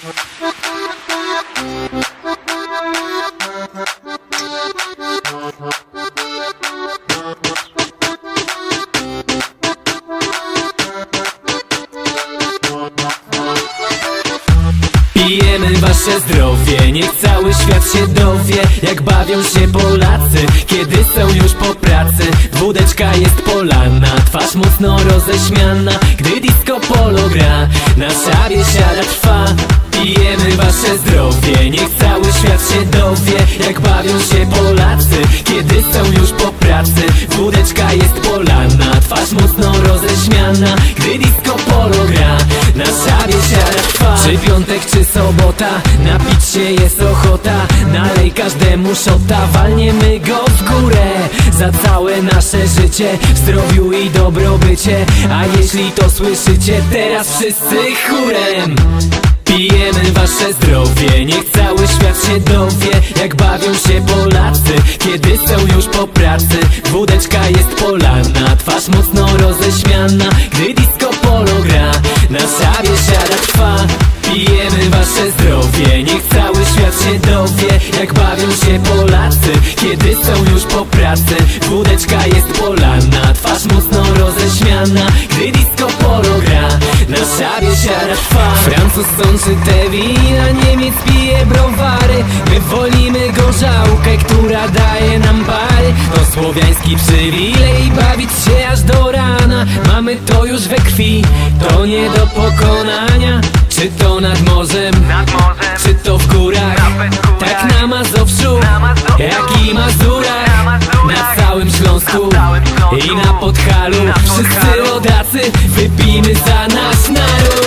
Pijemy wasze zdrowie, niech cały świat się dowie, jak bawią się Polacy, kiedy są już po pracy. Wódeczka jest polana, twarz mocno roześmiana, gdy disco polo gra, nasza biesiada trwa. Pijemy wasze zdrowie, niech cały świat się dowie, jak bawią się Polacy, kiedy są już po pracy. Wódeczka jest polana, twarz mocno roześmiana, gdy disco polo gra, nasza biesiada trwa. Czy piątek, czy sobota, napić się jest ochota, nalej każdemu szota, walniemy go w górę za całe nasze życie, w zdrowiu i dobrobycie. A jeśli to słyszycie, teraz wszyscy chórem. Pijemy wasze zdrowie, niech cały świat się dowie, jak bawią się Polacy, kiedy są już po pracy. Wódeczka jest polana, twarz mocno roześmiana, gdy disco polo gra, nasza biesiada trwa. Pijemy wasze zdrowie, niech cały świat się dowie, jak bawią się Polacy, kiedy są już po pracy. Wódeczka jest polana, twarz mocno roześmiana, gdy disco polo gra, nasza biesiada trwa. Francuz sączy te wina, Niemiec pije browary, my wolimy gorzałkę, która daje nam pary. To słowiański przywilej, bawić się aż do rana, mamy to już we krwi, to nie do pokonania. Czy to nad morzem, czy to w górach, tak na Mazowszu, jak i Mazurach, na całym Śląsku i na Podhalu. Wszyscy rodacy, wypijmy za nasz naród.